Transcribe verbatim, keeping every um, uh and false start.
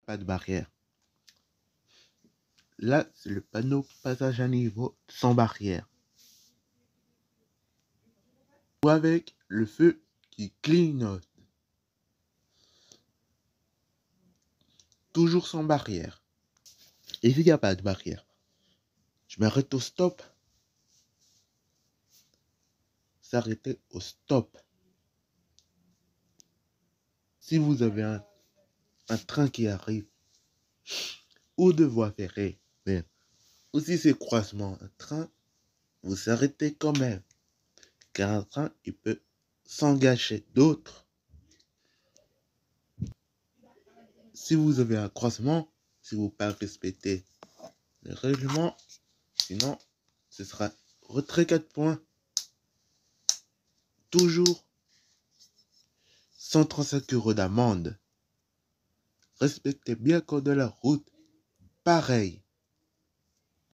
pas de barrière. Là, c'est le panneau passage à niveau sans barrière. Ou avec le feu qui clignote. Toujours sans barrière. Et s'il n'y a pas de barrière, je m'arrête au stop. S'arrêter au stop. Si vous avez un, un train qui arrive, ou de voie ferrée, mais ou si c'est croisement, un train, vous arrêtez quand même. Car un train, il peut s'engager d'autres. Si vous avez un croisement, si vous ne pas respectez le règlement, sinon, ce sera retrait quatre points. Toujours cent trente-cinq euros d'amende. Respectez bien le code de la route. Pareil.